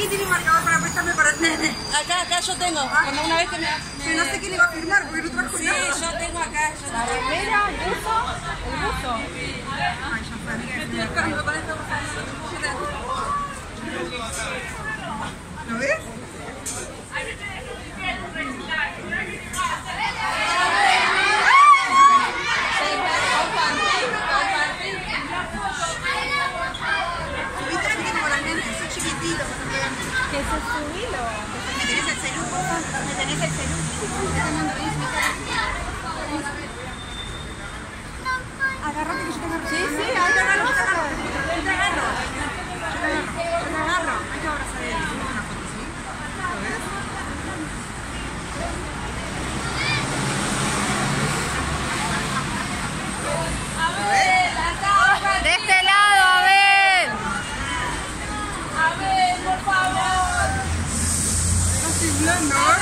tiene marcador para prestarme para el nene? Acá yo tengo. Cuando una vez que me... Pero no sé quién le va a firmar porque no trajo nada. Sí, yo tengo acá. La remera, el buzo, el buzo. Ay, ya fue, amiga. Estoy buscando con esto. ¿Lo ves? Subiste así como las nenas, son chiquititos. Que se subilo. ¿Me tenés el celu, por favor? ¿Me tenés el celu? Agárrate que yo te agarro. Sí, sí, ahora vamos a ver. Yo te agarro. Hay que abrazar a él. Una foto, ¿sí? ¿Lo ves? De este lado, Abel. A ver, por favor. Estás temblando, ¿eh?